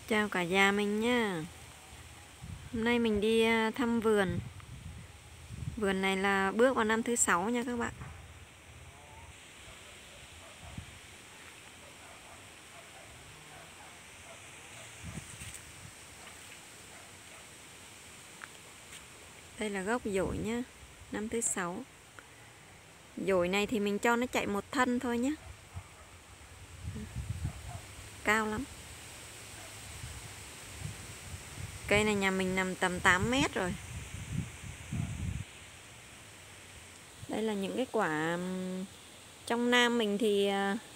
Chào cả nhà mình nhá. Hôm nay mình đi thăm vườn. Vườn này là bước vào năm thứ 6 nha các bạn. Đây là gốc dổi nhá, năm thứ 6. Dổi này thì mình cho nó chạy một thân thôi nhé. Cao lắm. Cây này nhà mình nằm tầm 8 mét rồi. Đây là những cái quả trong Nam mình thì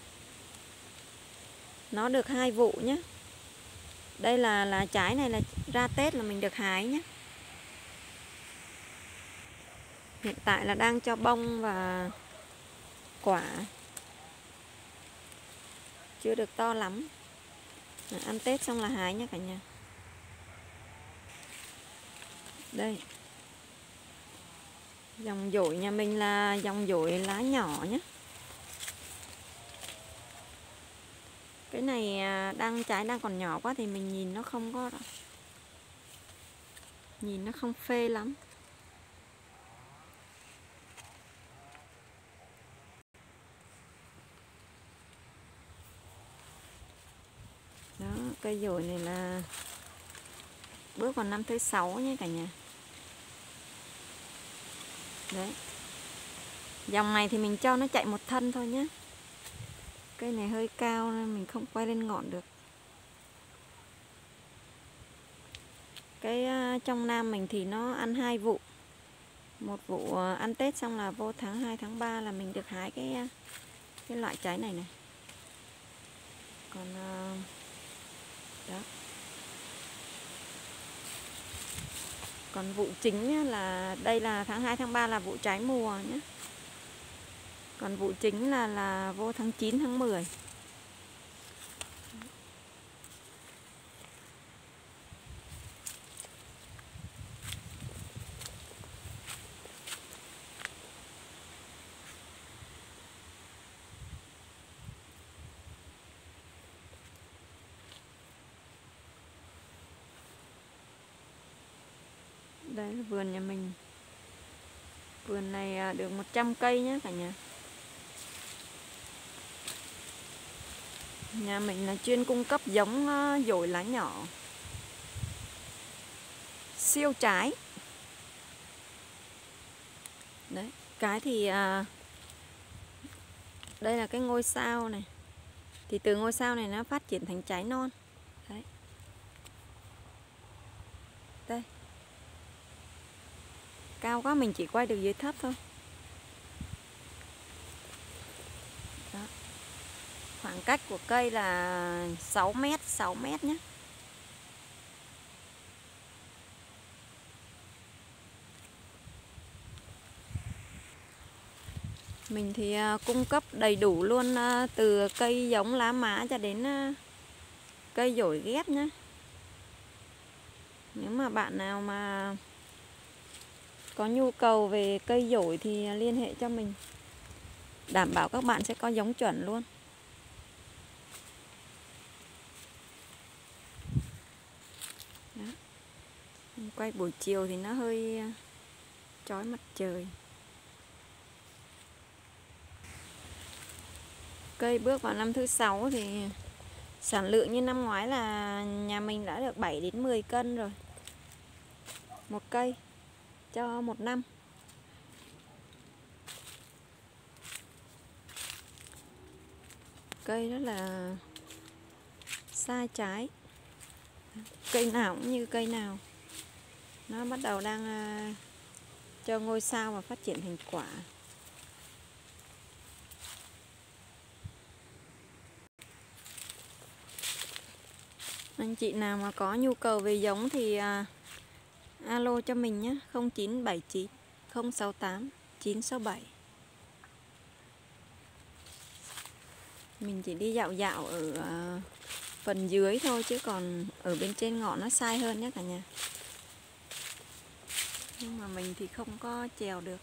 nó được 2 vụ nhé. Đây là trái này là ra Tết là mình được hái nhé. Hiện tại là đang cho bông và quả. Chưa được to lắm. Ăn Tết xong là hái nha cả nhà. Đây. Dòng dổi nhà mình là dòng dổi lá nhỏ nhé. Cái này trái đang còn nhỏ quá thì mình nhìn nó không có, nhìn nó không phê lắm. Đó, cây dổi này là bước vào năm thứ 6 nhé cả nhà. Đấy. Dòng này thì mình cho nó chạy một thân thôi nhé. Cây này hơi cao nên mình không quay lên ngọn được. Cái trong Nam mình thì nó ăn 2 vụ. Một vụ ăn Tết xong là vô tháng 2 tháng 3 là mình được hái cái loại trái này này. Còn đó. Còn vụ chính là đây là tháng 2 tháng 3 là vụ trái mùa nhé. Còn vụ chính là vô tháng 9 tháng 10. Đây là vườn nhà mình. Vườn này được 100 cây nhé cả nhà. Nhà mình là chuyên cung cấp giống dổi lá nhỏ siêu trái. Đấy, cái thì đây là cái ngôi sao này. Thì từ ngôi sao này nó phát triển thành trái non. Đấy. Đây. Cao quá mình chỉ quay được dưới thấp thôi. Đó. Khoảng cách của cây là 6 mét nhé. Mình thì cung cấp đầy đủ luôn, từ cây giống lá má cho đến cây dổi ghép nhé. Nếu mà bạn nào mà có nhu cầu về cây dổi thì liên hệ cho mình. Đảm bảo các bạn sẽ có giống chuẩn luôn. Đó. Quay buổi chiều thì nó hơi chói mặt trời. Cây bước vào năm thứ 6 thì sản lượng như năm ngoái là nhà mình đã được 7 đến 10 cân rồi. Một cây cho một năm. Cây rất là sai trái. Cây nào cũng như cây nào. Nó bắt đầu đang cho ngôi sao và phát triển thành quả. Anh chị nào mà có nhu cầu về giống thì alo cho mình nhé. 0979 068 967. Mình chỉ đi dạo dạo ở phần dưới thôi, chứ còn ở bên trên ngọn nó sai hơn nhé cả nhà. Nhưng mà mình thì không có trèo được.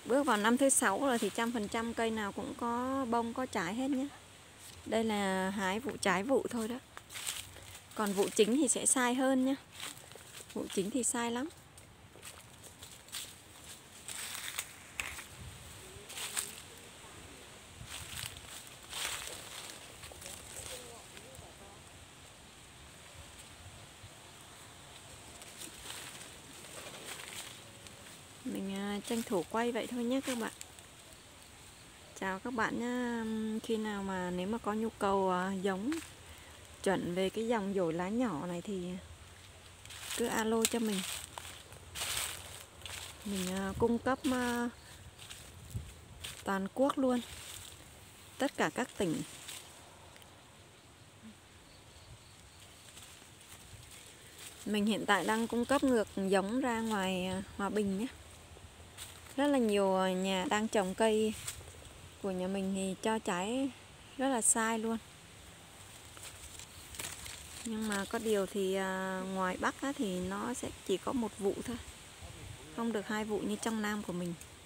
Bước vào năm thứ 6 rồi thì 100% cây nào cũng có bông có trái hết nhé. Đây là hái vụ trái vụ thôi đó. Còn vụ chính thì sẽ sai hơn nhé. Vụ chính thì sai lắm. Mình tranh thủ quay vậy thôi nhé các bạn. Chào các bạn nhé. Khi nào mà nếu mà có nhu cầu giống chuẩn về cái dòng dổi lá nhỏ này thì cứ alo cho mình. Mình cung cấp toàn quốc luôn, tất cả các tỉnh. Mình hiện tại đang cung cấp ngược giống ra ngoài Hòa Bình nhé. Rất là nhiều nhà đang trồng cây của nhà mình thì cho trái rất là sai luôn. Nhưng mà có điều thì ngoài Bắc thì nó sẽ chỉ có một vụ thôi, không được 2 vụ như trong Nam của mình.